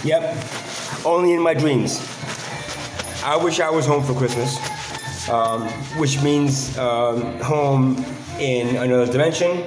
Yep, only in my dreams. I wish I was home for Christmas, which means home in another dimension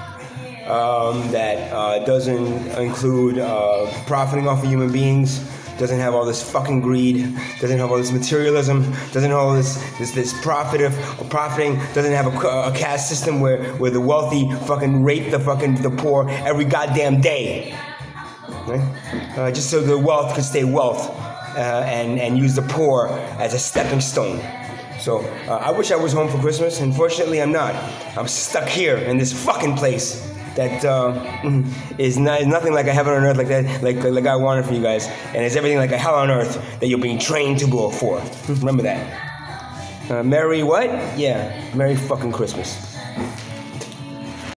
that doesn't include profiting off of human beings, doesn't have all this fucking greed, doesn't have all this materialism, doesn't have all this profiting, doesn't have a caste system where the wealthy fucking rape the poor every goddamn day. Right? Just so the wealth can stay wealth and use the poor as a stepping stone. So I wish I was home for Christmas. Unfortunately, I'm not. I'm stuck here in this fucking place that is nothing like a heaven on earth like that, like I wanted for you guys, and it's everything like a hell on earth that you're being trained to go for. Remember that. Merry what? Yeah, Merry fucking Christmas.